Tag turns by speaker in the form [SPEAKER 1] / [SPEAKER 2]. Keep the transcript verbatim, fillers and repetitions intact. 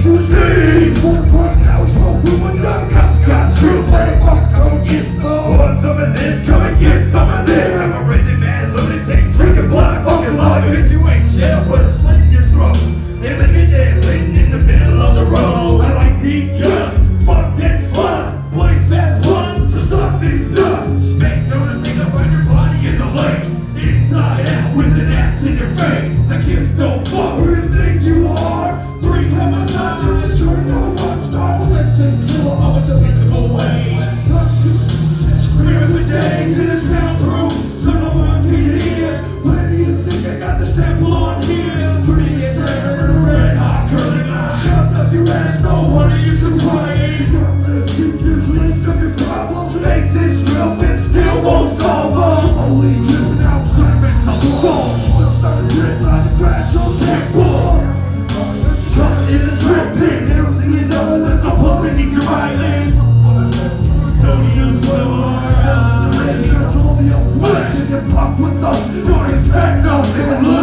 [SPEAKER 1] you see. One point now we smoke, we went down, cops got true. Motherfucker, come and get some. Want some of this, come and get some of this. I'm a raging man, lunatic, drinking blood, fucking love it. You ain't shit, put a slit in your throat. They leave me dead, laying in the middle of the road. I like to eat guts, fuck dead sluts, blaze bad blunts, so suck these nuts. Make no mistake about your body in the lake, inside out with an axe in your face. The kids don't fuck, who you think you are? Three times my size from the short, no one star. Let them kill them, I want to make them away. Screaming for days in a soundproof, so no one can hear. Where do you think I got the sample on here? Pretty get there in a red hot curling line. Shoved up your ass, no wonder you're so crying. Let's keep this list of your problems. Make this real, but still won't solve them. Only you now, climax on the wall. Let's start a drip like a crash on tech ball. Caught in a drip pit, never thing you know, there's a pump beneath your eyelids. Sodium chloride, else in the red, got some of your flesh. You can fuck with us, don't expect nothing.